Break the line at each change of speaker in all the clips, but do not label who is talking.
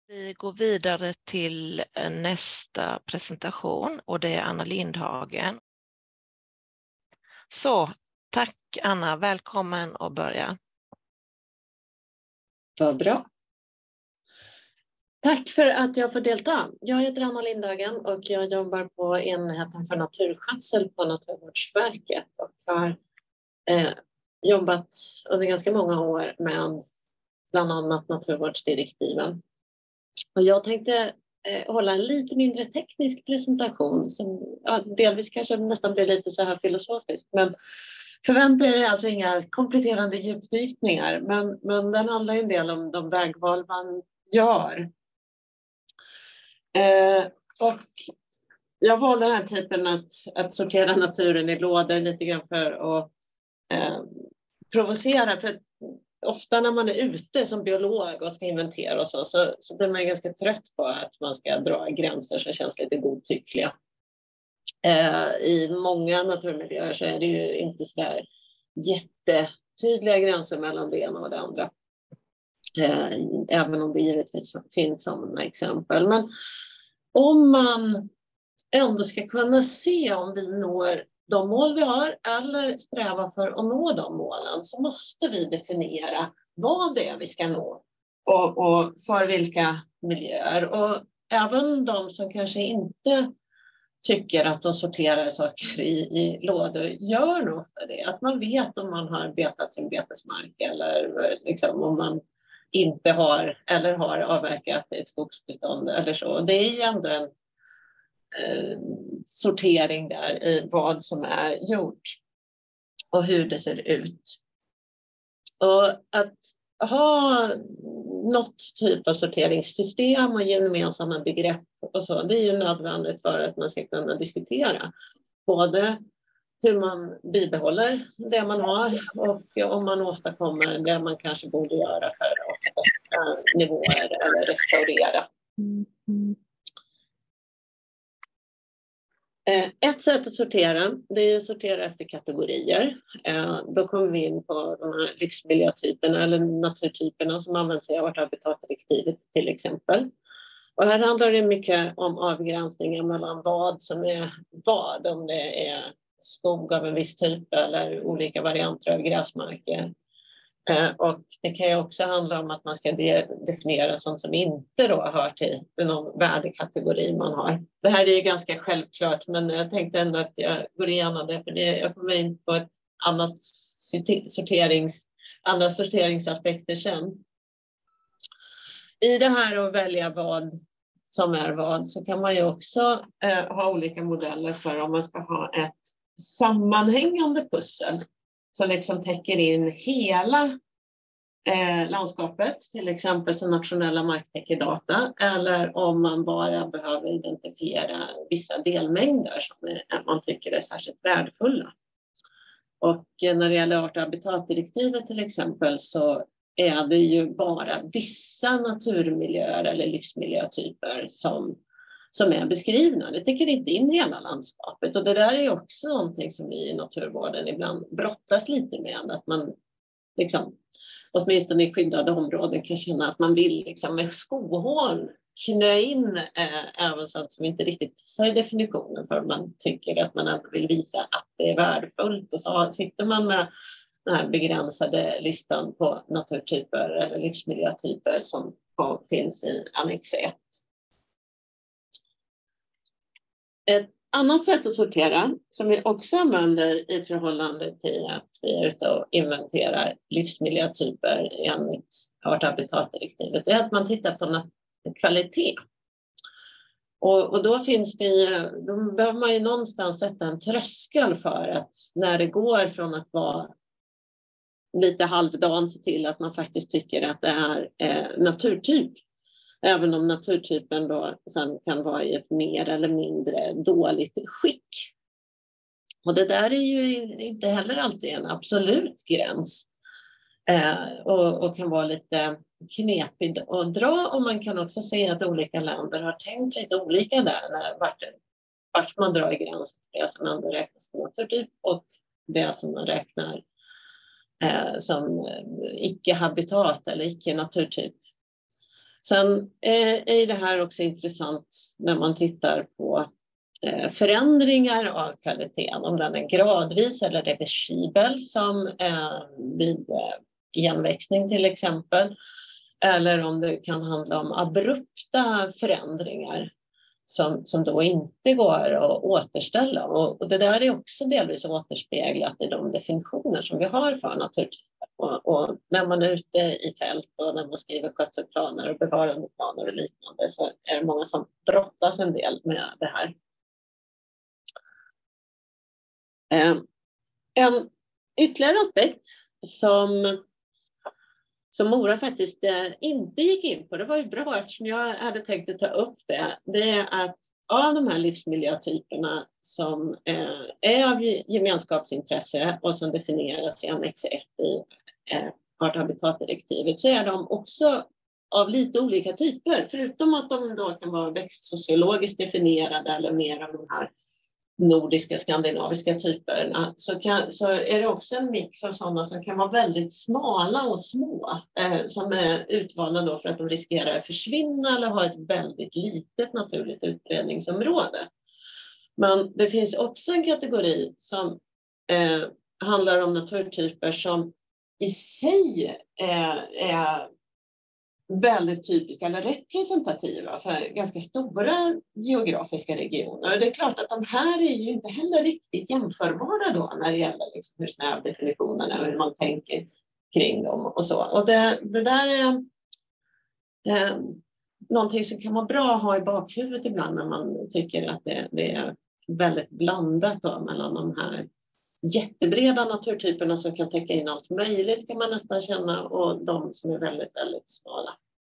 Vi går vidare till nästa presentation och det är Anna Lindhagen. Så, tack Anna, välkommen att börja.
Vad bra. Tack för att jag får delta. Jag heter Anna Lindhagen och jag jobbar på enheten för naturskötsel på Naturvårdsverket och har jobbat under ganska många år med bland annat naturvårdsdirektiven. Och jag tänkte hålla en lite mindre teknisk presentation som delvis kanske nästan blir lite så här filosofisk. Men förvänta er alltså inga kompletterande djupdykningar, men den handlar en del om de vägval man gör. Och jag valde den här typen att sortera naturen i lådor lite grann för att provocera. För att ofta när man är ute som biolog och ska inventera och så blir man ganska trött på att man ska dra gränser som känns lite godtyckliga. I många naturmiljöer så är det ju inte så där jättetydliga gränser mellan det ena och det andra. Även om det givetvis finns sådana exempel. Men om man ändå ska kunna se om vi når de mål vi har eller sträva för att nå de målen, så måste vi definiera vad det är vi ska nå och för vilka miljöer. Och även de som kanske inte tycker att de sorterar saker i lådor gör nog ofta det. Att man vet om man har betat sin betesmark eller liksom om man inte har eller har avverkat ett skogsbestånd eller så. Det är ju ändå en sortering där i vad som är gjort och hur det ser ut. Och att ha något typ av sorteringssystem och gemensamma begrepp och så, det är ju nödvändigt för att man ska kunna diskutera både hur man bibehåller det man har och om man åstadkommer det man kanske borde göra för att förbättra nivåer eller restaurera. Ett sätt att sortera, det är att sortera efter kategorier. Då kommer vi in på de här livsmiljötyperna eller naturtyperna som används i art- och habitatdirektivet till exempel. Och här handlar det mycket om avgränsningar mellan vad som är vad, om det är skog av en viss typ eller olika varianter av gräsmarker. Och det kan ju också handla om att man ska definiera sånt som inte då hör till någon värdekategori man har. Det här är ju ganska självklart, men jag tänkte ändå att jag går igenom det, för jag kommer in på ett annat andra sorteringsaspekter sen. I det här att välja vad som är vad så kan man ju också ha olika modeller för om man ska ha ett sammanhängande pussel som liksom täcker in hela landskapet, till exempel som nationella marktäckerdata, eller om man bara behöver identifiera vissa delmängder som man tycker är särskilt värdefulla. Och när det gäller art- och habitatdirektivet till exempel så är det ju bara vissa naturmiljöer eller livsmiljötyper som är beskrivna. Det täcker inte in hela landskapet, och det där är också någonting som vi i naturvården ibland brottas lite med, att man liksom, åtminstone i skyddade områden kan känna att man vill liksom med skohorn knö in även sånt som inte riktigt passar i definitionen, för man tycker att man ändå vill visa att det är värdefullt, och så sitter man med den här begränsade listan på naturtyper eller livsmiljötyper som finns i annex 1. Ett annat sätt att sortera som vi också använder i förhållande till att vi är ute och inventerar livsmiljötyper enligt art- och habitatdirektivet är att man tittar på kvalitet. Och då behöver man ju någonstans sätta en tröskel för att när det går från att vara lite halvdant till att man faktiskt tycker att det är naturtyp. Även om naturtypen då sen kan vara i ett mer eller mindre dåligt skick. Och det där är ju inte heller alltid en absolut gräns. Och kan vara lite knepigt att dra. Och man kan också se att olika länder har tänkt lite olika där. Vart man drar gränsen för det som ändå räknas som naturtyp och det som man räknar som icke-habitat eller icke-naturtyp. Sen är det här också intressant när man tittar på förändringar av kvaliteten, om den är gradvis eller reversibel som vid igenväxning till exempel, eller om det kan handla om abrupta förändringar som då inte går att återställa. Och det där är också delvis återspeglat i de definitioner som vi har för naturtyper. Och när man är ute i fält och när man skriver skötselplaner och bevarandeplaner och liknande, så är det många som brottas en del med det här. En ytterligare aspekt som Mora faktiskt inte gick in på, det var ju bra eftersom jag hade tänkt att ta upp det är att av de här livsmiljötyperna som är av gemenskapsintresse och som definieras i annex 1 i art- och habitatdirektivet, så är de också av lite olika typer. Förutom att de då kan vara växtsociologiskt definierade eller mer av de här nordiska, skandinaviska typerna, så är det också en mix av sådana som kan vara väldigt smala och små, som är utvalda då för att de riskerar att försvinna eller ha ett väldigt litet naturligt utbredningsområde. Men det finns också en kategori som handlar om naturtyper som i sig är väldigt typiska eller representativa för ganska stora geografiska regioner. Det är klart att de här är ju inte heller riktigt jämförbara då när det gäller liksom hur snäv definitionen är och hur man tänker kring dem och så. Och det där är någonting som kan vara bra att ha i bakhuvudet ibland när man tycker att det är väldigt blandat då mellan de här jättebreda naturtyperna som kan täcka in allt möjligt, kan man nästan känna, och de som är väldigt, väldigt smala.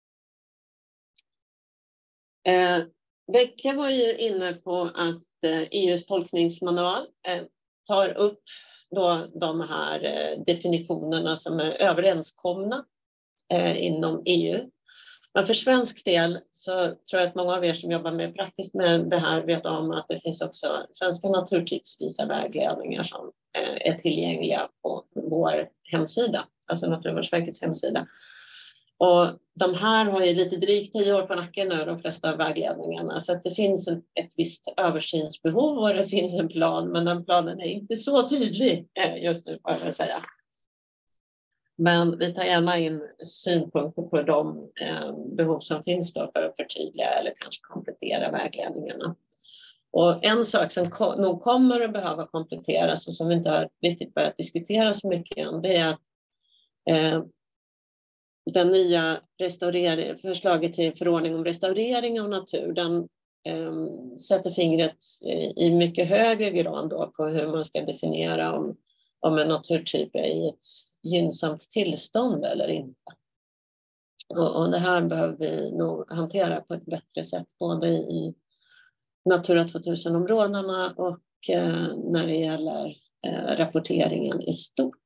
Vecka var ju inne på att EUs tolkningsmanual tar upp då de här definitionerna som är överenskomna inom EU. Men för svensk del så tror jag att många av er som jobbar med praktiskt med det här vet om att det finns också svenska naturtypsvisa vägledningar som är tillgängliga på vår hemsida, alltså Naturvårdsverkets hemsida. Och de här har ju lite drygt 10 år på nacken nu, de flesta av vägledningarna, så att det finns ett visst översynsbehov och det finns en plan, men den planen är inte så tydlig just nu, får jag väl säga. Men vi tar gärna in synpunkter på de behov som finns då för att förtydliga eller kanske komplettera vägledningarna. Och en sak som nog kommer att behöva kompletteras och som vi inte har riktigt börjat diskutera så mycket än, det är att den nya förslaget till förordning om restaurering av natur, den sätter fingret i mycket högre grad då på hur man ska definiera om en naturtyp är i ett gynnsamt tillstånd eller inte. Och det här behöver vi nog hantera på ett bättre sätt, både i Natura 2000-områdena och när det gäller rapporteringen i stort.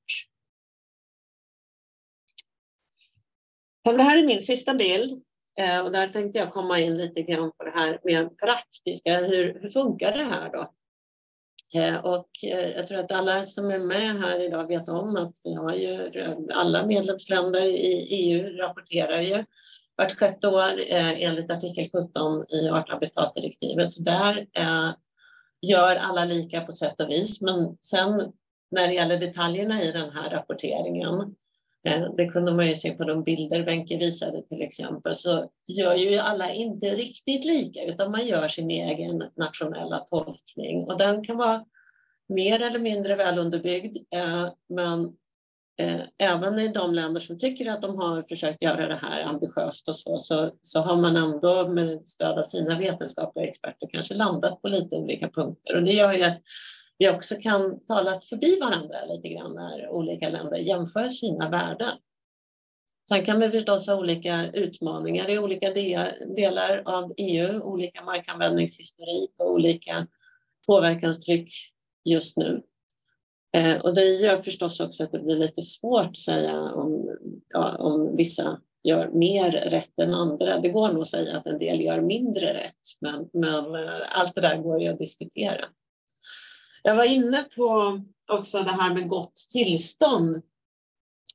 Det här är min sista bild och där tänkte jag komma in lite grann på det här med praktiska. Hur funkar det här då? Och jag tror att alla som är med här idag vet om att vi har ju alla medlemsländer i EU rapporterar ju vart 6:e år enligt artikel 17 i art- och habitatdirektivet. Så där gör alla lika på sätt och vis. Men sen när det gäller detaljerna i den här rapporteringen, det kunde man ju se på de bilder Benke visade till exempel, så gör ju alla inte riktigt lika, utan man gör sin egen nationella tolkning. Och den kan vara mer eller mindre väl underbyggd, men även i de länder som tycker att de har försökt göra det här ambitiöst och så har man ändå med stöd av sina vetenskapliga experter kanske landat på lite olika punkter. Och det gör ju att vi också kan tala förbi varandra lite grann när olika länder jämför sina värden. Sen kan vi förstås ha olika utmaningar i olika delar av EU, olika markanvändningshistorik och olika påverkanstryck just nu. Och det gör förstås också att det blir lite svårt att säga om vissa gör mer rätt än andra. Det går nog att säga att en del gör mindre rätt, men allt det där går ju att diskutera. Jag var inne på också det här med gott tillstånd.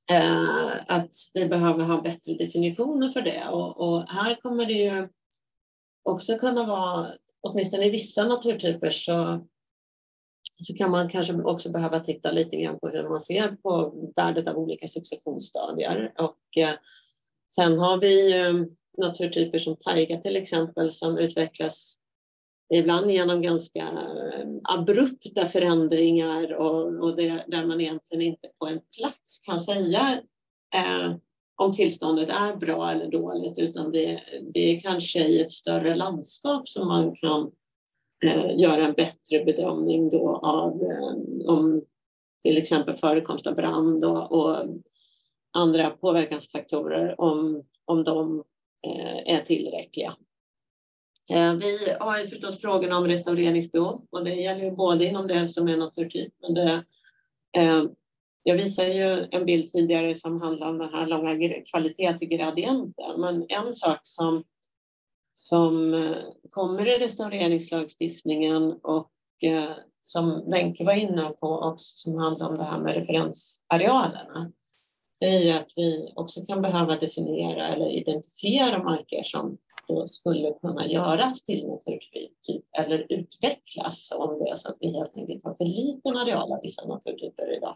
att vi behöver ha bättre definitioner för det. Och här kommer det ju också kunna vara, åtminstone i vissa naturtyper så kan man kanske också behöva titta lite grann på hur man ser på värdet av olika successionsstadier. Och sen har vi naturtyper som taiga till exempel som utvecklas ibland genom ganska abrupta förändringar och där man egentligen inte på en plats kan säga om tillståndet är bra eller dåligt, utan det är kanske i ett större landskap som man kan göra en bättre bedömning då av om till exempel förekomst av brand och andra påverkansfaktorer om de är tillräckliga. Vi har ju förstås frågan om restaureringsbehov och det gäller ju både inom det som är naturtyp. Men jag visar ju en bild tidigare som handlar om den här långa kvalitetsgradienten. Men en sak som kommer i restaureringslagstiftningen och som Wenche var inne på också, som handlar om det här med referensarealerna, det är ju att vi också kan behöva definiera eller identifiera marker som då skulle kunna göras till naturtyp eller utvecklas om det är så att vi helt enkelt har för liten areal av vissa naturtyper idag.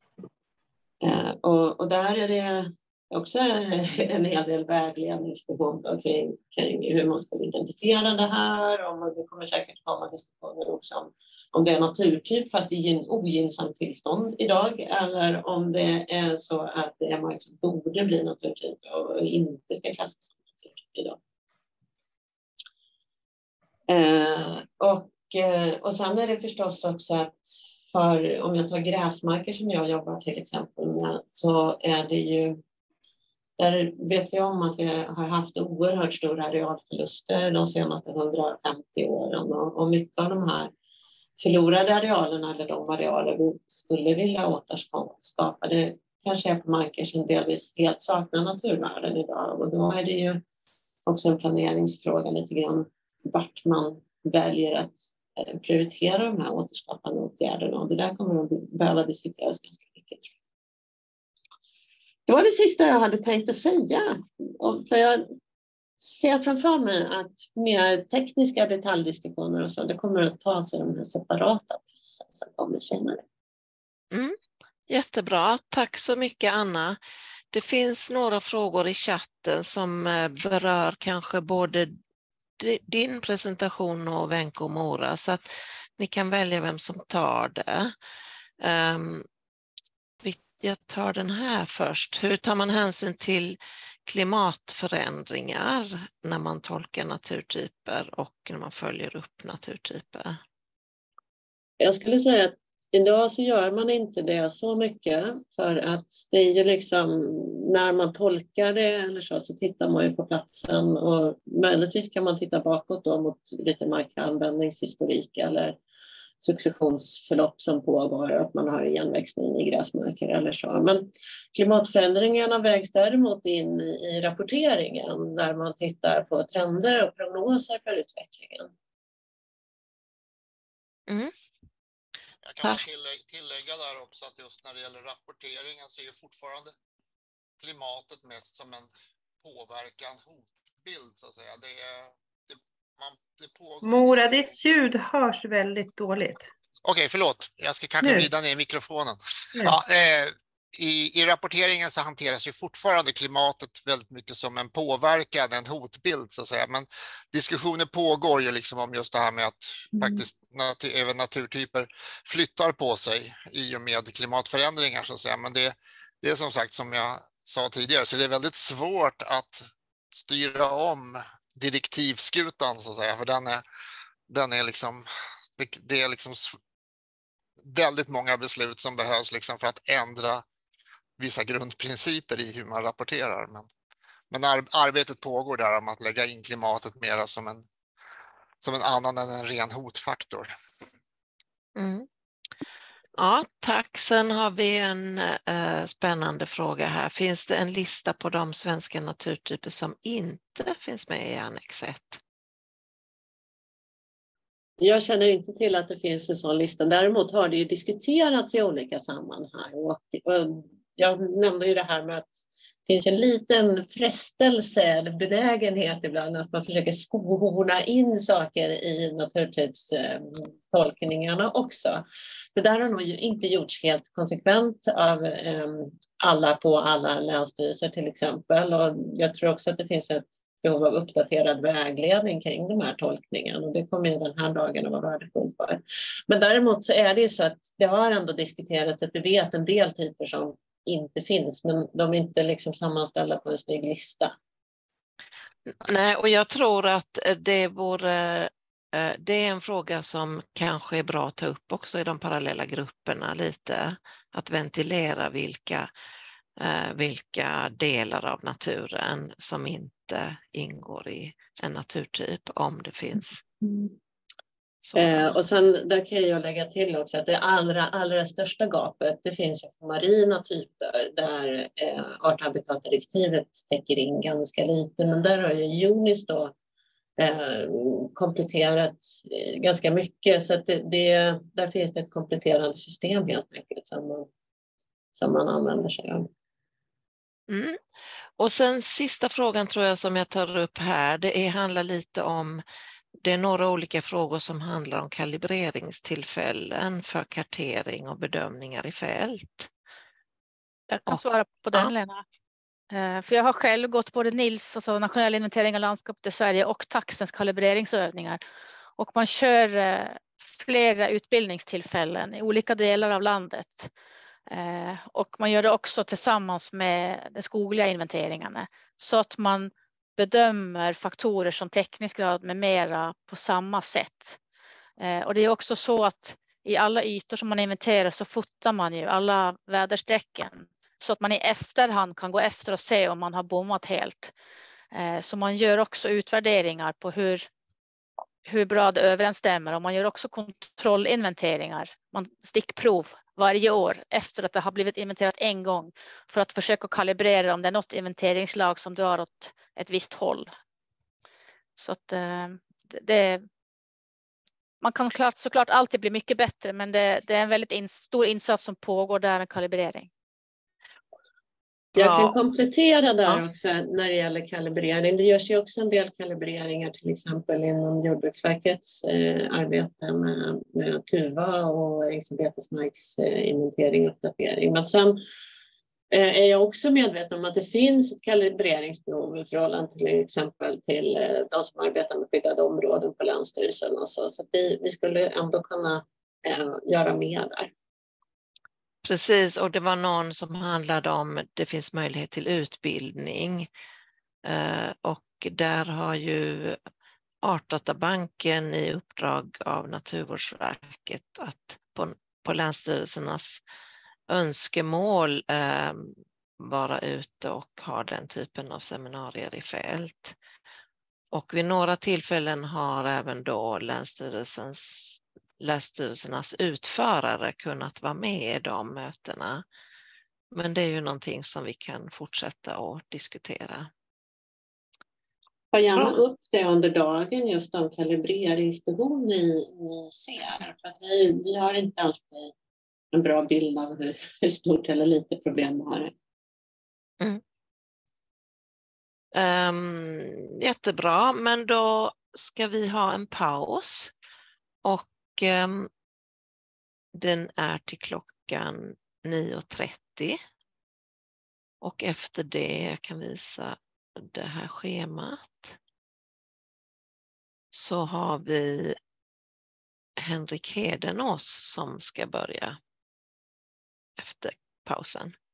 Och där är det också en hel del vägledningsbehov kring hur man ska identifiera det här. Och det kommer säkert komma diskussioner också om det är naturtyp fast i en ogynnsam tillstånd idag, eller om det är så att det är mark som borde bli naturtyp och inte ska klassas som naturtyp idag. Och sen är det förstås också att om jag tar gräsmarker som jag jobbar till exempel med, så är det ju, där vet vi om att vi har haft oerhört stora arealförluster de senaste 150 åren och mycket av de här förlorade arealerna eller de arealer vi skulle vilja återskapa, det kanske är på marker som delvis helt saknar naturvärden idag, och då är det ju också en planeringsfråga lite grann vart man väljer att prioritera de här återskapande åtgärderna, och det där kommer att behöva diskuteras ganska mycket. Det var det sista jag hade tänkt att säga, för jag ser framför mig att mer tekniska detaljdiskussioner och så, det kommer att ta sig de här separata passen som kommer senare.
Jättebra, tack så mycket Anna. Det finns några frågor i chatten som berör kanske både din presentation och Wenche och Mora, så att ni kan välja vem som tar det. Jag tar den här först. Hur tar man hänsyn till klimatförändringar när man tolkar naturtyper och när man följer upp naturtyper?
Jag skulle säga att idag så gör man inte det så mycket, för att det är ju liksom när man tolkar det eller så tittar man ju på platsen, och möjligtvis kan man titta bakåt då mot lite markanvändningshistorik eller successionsförlopp som pågår, att man har igenväxning i gräsmarker eller så. Men klimatförändringarna vägs däremot in i rapporteringen där man tittar på trender och prognoser för utvecklingen.
Jag kan tillägga där också att just när det gäller rapporteringen så är ju fortfarande klimatet mest som en påverkan, hotbild så att säga.
Mora, ditt ljud hörs väldigt dåligt.
Okej, förlåt. Jag ska kanske vrida ner mikrofonen. Ja, i rapporteringen så hanteras ju fortfarande klimatet väldigt mycket som en påverkan, en hotbild så att säga. Men diskussioner pågår ju liksom om just det här med att faktiskt även naturtyper flyttar på sig i och med klimatförändringar så att säga. Men det är som sagt, som jag sa tidigare, så det är väldigt svårt att styra om direktivskutan så att säga, för den är liksom, det är liksom väldigt många beslut som behövs liksom för att ändra vissa grundprinciper i hur man rapporterar. Men arbetet pågår där om att lägga in klimatet mera som en annan än en ren hotfaktor.
Ja, tack. Sen har vi en spännande fråga här. Finns det en lista på de svenska naturtyper som inte finns med i annex 1?
Jag känner inte till att det finns en sån lista. Däremot har det ju diskuterats i olika sammanhang. Och jag nämnde ju det här med att det finns en liten frestelse eller benägenhet ibland att man försöker skohorna in saker i naturtypstolkningarna också. Det där har nog inte gjorts helt konsekvent av alla på alla länsstyrelser till exempel. Och jag tror också att det finns ett behov av uppdaterad vägledning kring de här tolkningarna. Och det kommer ju den här dagen att vara värdefull för. Men däremot så är det ju så att det har ändå diskuterats att vi vet en del typer som inte finns, men de är inte liksom sammanställda på en snygg lista.
Nej, och jag tror att det är en fråga som kanske är bra att ta upp också i de parallella grupperna lite. Att ventilera vilka delar av naturen som inte ingår i en naturtyp om det finns.
Och sen där kan jag lägga till också att det allra största gapet, det finns ju för marina typer där art- och habitatdirektivet täcker in ganska lite, men där har ju UNIS då kompletterat ganska mycket, så att där finns det ett kompletterande system helt enkelt som man använder sig av.
Mm. Och sen sista frågan tror jag som jag tar upp här, det handlar lite om, det är några olika frågor som handlar om kalibreringstillfällen för kartering och bedömningar i fält.
Jag kan svara på den, Lena. För jag har själv gått både NILS, alltså nationell inventering av landskapet i Sverige, och taxens kalibreringsövningar. Och man kör flera utbildningstillfällen i olika delar av landet. Och man gör det också tillsammans med de skogliga inventeringarna. Så att man bedömer faktorer som täckningsgrad med mera på samma sätt. Och det är också så att i alla ytor som man inventerar så fotar man ju alla väderstrecken. Så att man i efterhand kan gå efter och se om man har bommat helt. Så man gör också utvärderingar på hur bra det överensstämmer. Och man gör också kontrollinventeringar. Man stickprov varje år efter att det har blivit inventerat en gång. För att försöka kalibrera om det är något inventeringslag som drar åt ett visst håll. Så att man kan såklart alltid bli mycket bättre. Men det är en väldigt stor insats som pågår där med kalibrering.
Jag kan komplettera där också när det gäller kalibrering. Det görs ju också en del kalibreringar till exempel inom Jordbruksverkets arbete med tuva och ängsbetesmarksinventering och uppdatering. Men sen är jag också medveten om att det finns ett kalibreringsbehov i förhållande till exempel till de som arbetar med skyddade områden på Länsstyrelsen och så. Så att vi skulle ändå kunna göra mer där.
Precis, och det var någon som handlade om det finns möjlighet till utbildning och där har ju Artdatabanken i uppdrag av Naturvårdsverket att på länsstyrelsernas önskemål vara ute och ha den typen av seminarier i fält. Och vid några tillfällen har även då länsstyrelsernas utförare kunnat vara med i de mötena. Men det är ju någonting som vi kan fortsätta att diskutera.
Ta gärna upp det under dagen, just de kalibreringsbehov ni ser. För att vi har inte alltid en bra bild av hur stort eller lite problem vi har.
Jättebra, men då ska vi ha en paus. Och den är till klockan 9:30. Och efter det, jag kan visa det här schemat, så har vi Henrik Hedenås som ska börja efter pausen.